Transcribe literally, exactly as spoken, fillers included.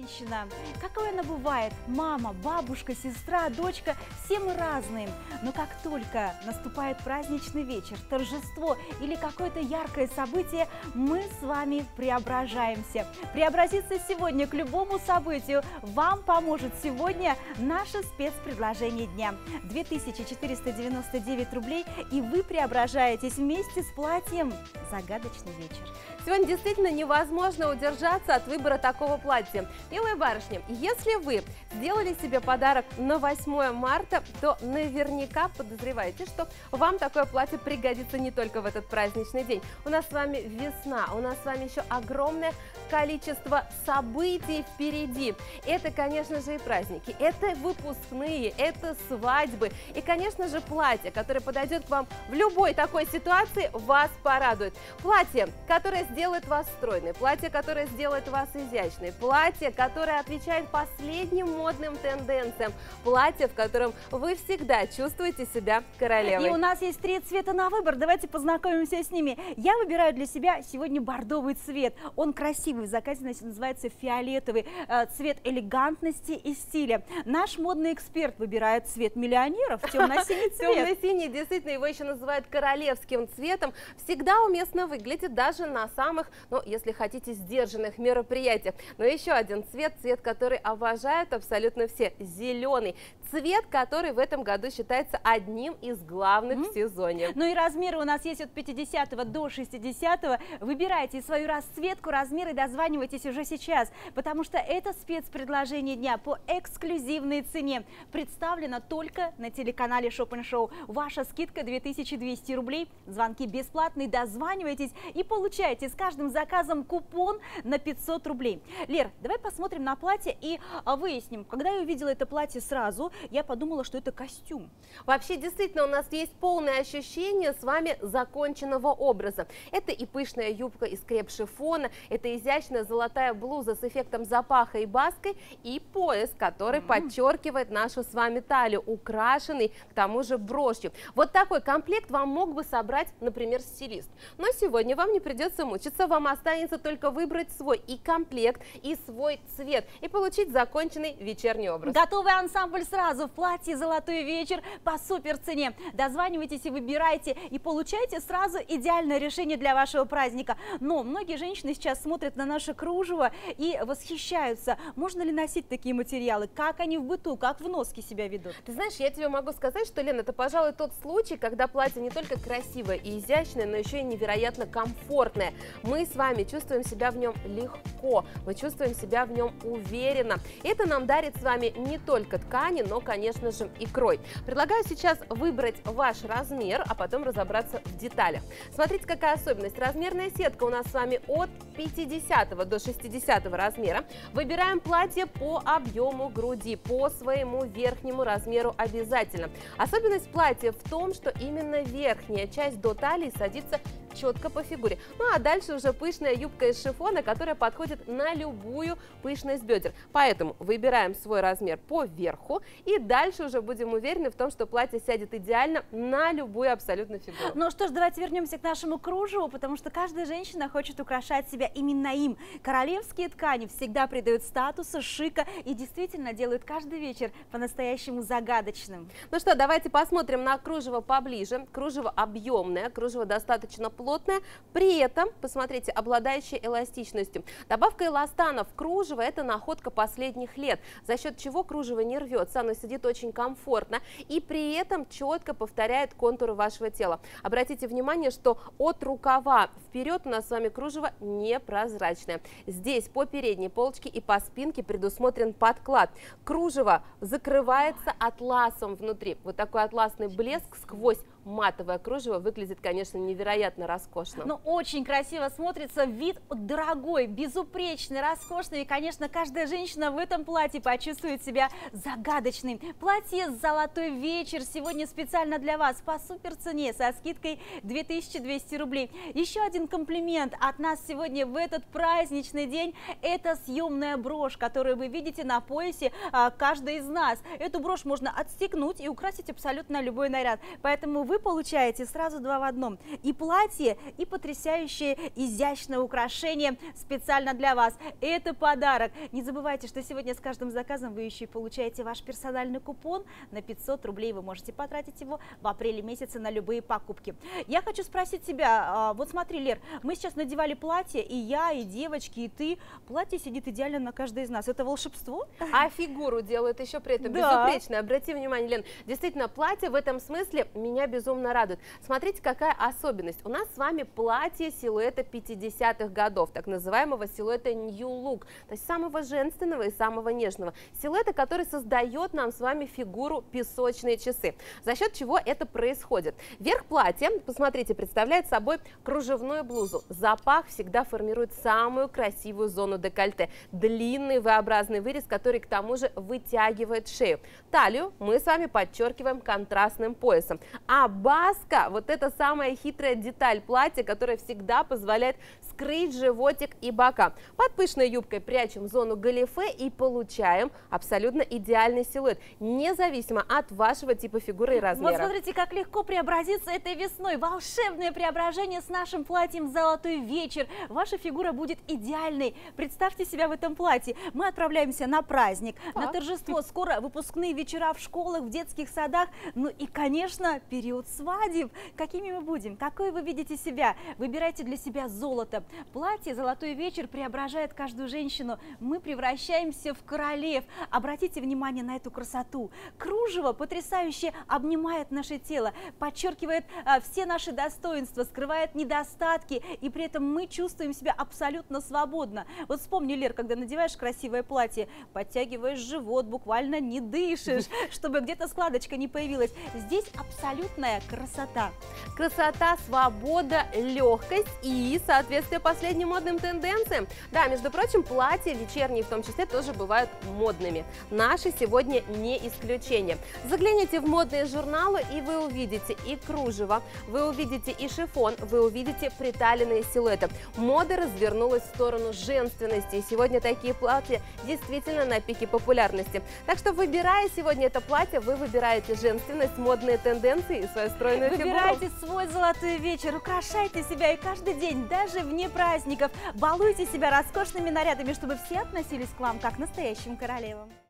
женщина. Какой она бывает? Мама, бабушка, сестра, дочка. Все мы разные. Но как только наступает праздничный вечер, торжество или какое-то яркое событие, мы с вами преображаемся. Преобразиться сегодня к любому событию вам поможет сегодня наше спецпредложение дня. две тысячи четыреста девяносто девять рублей, и вы преображаетесь вместе с платьем «Загадочный вечер». Сегодня действительно невозможно удержаться от выбора такого платья. Милые барышни, если вы сделали себе подарок на восьмое марта, то наверняка подозреваете, что вам такое платье пригодится не только в этот праздничный день. У нас с вами весна, у нас с вами еще огромное количество событий впереди. Это, конечно же, и праздники, это выпускные, это свадьбы. И, конечно же, платье, которое подойдет к вам в любой такой ситуации, вас порадует. Платье, которое сделает вас стройной, платье, которое сделает вас изящной, платье, которое отвечает последним модным тенденциям, платье, в котором вы всегда чувствуете себя королевой. И у нас есть три цвета на выбор, давайте познакомимся с ними. Я выбираю для себя сегодня бордовый цвет, он красивый, в заказе называется фиолетовый, цвет элегантности и стиля. Наш модный эксперт выбирает цвет миллионеров, темно-синий цвет. Темно-синий, действительно, его еще называют королевским цветом, всегда уместно выглядит даже на самых, ну, если хотите, сдержанных мероприятиях. Но еще один цвет, цвет, который обожают абсолютно все, зеленый. Цвет, который в этом году считается одним из главных mm-hmm. в сезоне. Ну и размеры у нас есть от пятидесятого до шестидесятого. Выбирайте свою расцветку, размер и дозванивайтесь уже сейчас, потому что это спецпредложение дня по эксклюзивной цене. Представлено только на телеканале Shop and Show. Ваша скидка две тысячи двести рублей, звонки бесплатные, дозванивайтесь и получайте с каждым заказом купон на пятьсот рублей. Лер, давай посмотрим на платье и выясним. Когда я увидела это платье сразу, я подумала, что это костюм. Вообще, действительно, у нас есть полное ощущение с вами законченного образа. Это и пышная юбка из креп-шифона, это изящная золотая блуза с эффектом запаха и баской, и пояс, который mm-hmm. подчеркивает нашу с вами талию, украшенный к тому же брошью. Вот такой комплект вам мог бы собрать, например, стилист. Но сегодня вам не придется мучиться, вам останется только выбрать свой и комплект, и свой цвет, и получить законченный вечерний образ. Готовый ансамбль сразу в платье «Золотой вечер» по супер цене. Дозванивайтесь и выбирайте, и получайте сразу идеальное решение для вашего праздника. Но многие женщины сейчас смотрят на наше кружево и восхищаются. Можно ли носить такие материалы? Как они в быту, как в носке себя ведут? Ты знаешь, я тебе могу сказать, что, Лена, это, пожалуй, тот случай, когда платье не только красивое и изящное, но еще и невероятно комфортное. Мы с вами чувствуем себя в нем легко, мы чувствуем себя в нем уверенно. Это нам дарит с вами не только ткани, но, конечно же, и крой. Предлагаю сейчас выбрать ваш размер, а потом разобраться в деталях. Смотрите, какая особенность. Размерная сетка у нас с вами от пятидесятого до шестидесятого размера. Выбираем платье по объему груди, по своему верхнему размеру обязательно. Особенность платья в том, что именно верхняя часть до талии садится четко по фигуре. Ну а дальше уже пышная юбка из шифона, которая подходит на любую пышность бедер. Поэтому выбираем свой размер по верху и дальше уже будем уверены в том, что платье сядет идеально на любую абсолютно фигуру. Ну что ж, давайте вернемся к нашему кружеву, потому что каждая женщина хочет украшать себя именно им. Королевские ткани всегда придают статуса, шика и действительно делают каждый вечер по-настоящему загадочным. Ну что, давайте посмотрим на кружево поближе. Кружево объемное, кружево достаточно плотное. плотная, при этом, посмотрите, обладающая эластичностью. Добавка эластана в кружево – это находка последних лет, за счет чего кружево не рвется, оно сидит очень комфортно и при этом четко повторяет контуры вашего тела. Обратите внимание, что от рукава вперед у нас с вами кружево непрозрачное. Здесь по передней полочке и по спинке предусмотрен подклад. Кружево закрывается атласом внутри. Вот такой атласный блеск сквозь матовое кружево выглядит, конечно, невероятно роскошно. Ну, очень красиво смотрится, вид дорогой, безупречный, роскошный. И, конечно, каждая женщина в этом платье почувствует себя загадочной. Платье «Золотой вечер» сегодня специально для вас по супер цене со скидкой две тысячи двести рублей. Еще один комплимент от нас сегодня в этот праздничный день – это съемная брошь, которую вы видите на поясе а, каждой из нас. Эту брошь можно отстегнуть и украсить абсолютно любой наряд. Поэтому вы вы получаете сразу два в одном. И платье, и потрясающее изящное украшение специально для вас. Это подарок. Не забывайте, что сегодня с каждым заказом вы еще и получаете ваш персональный купон на пятьсот рублей. Вы можете потратить его в апреле месяце на любые покупки. Я хочу спросить тебя, вот смотри, Лер, мы сейчас надевали платье, и я, и девочки, и ты. Платье сидит идеально на каждой из нас. Это волшебство? А фигуру делают еще при этом Да. безупречно. Обрати внимание, Лен, действительно, платье в этом смысле меня безумно радует. Смотрите, какая особенность. У нас с вами платье силуэта пятидесятых годов, так называемого силуэта New Look, то есть самого женственного и самого нежного. Силуэта, который создает нам с вами фигуру песочные часы. За счет чего это происходит? Верх платья, посмотрите, представляет собой кружевную блузу. Запах всегда формирует самую красивую зону декольте. Длинный V-образный вырез, который к тому же вытягивает шею. Талию мы с вами подчеркиваем контрастным поясом. А баска, вот это самая хитрая деталь платья, которая всегда позволяет скрыть животик и бока. Под пышной юбкой прячем зону галифе и получаем абсолютно идеальный силуэт, независимо от вашего типа фигуры и размера. Вот смотрите, как легко преобразиться этой весной. Волшебное преображение с нашим платьем «Золотой вечер». Ваша фигура будет идеальной. Представьте себя в этом платье. Мы отправляемся на праздник, Так. на торжество. Скоро выпускные вечера в школах, в детских садах. Ну и, конечно, период свадеб. Какими мы будем? Какой вы видите себя? Выбирайте для себя золото. Платье «Золотой вечер» преображает каждую женщину. Мы превращаемся в королев. Обратите внимание на эту красоту. Кружево потрясающе обнимает наше тело, подчеркивает а, все наши достоинства, скрывает недостатки, и при этом мы чувствуем себя абсолютно свободно. Вот вспомни, Лер, когда надеваешь красивое платье, подтягиваешь живот, буквально не дышишь, чтобы где-то складочка не появилась. Здесь абсолютная красота. Красота, свобода, легкость и соответствие последним модным тенденциям. Да, между прочим, платья вечерние в том числе тоже бывают модными. Наши сегодня не исключение. Загляните в модные журналы, и вы увидите и кружево, вы увидите и шифон, вы увидите приталенные силуэты. Мода развернулась в сторону женственности, и сегодня такие платья действительно на пике популярности. Так что, выбирая сегодня это платье, вы выбираете женственность, модные тенденции и свою стройную фигуру. Выбирайте свой золотой вечер, украшайте себя и каждый день, даже вне праздников. Балуйте себя роскошными нарядами, чтобы все относились к вам как к настоящим королевам.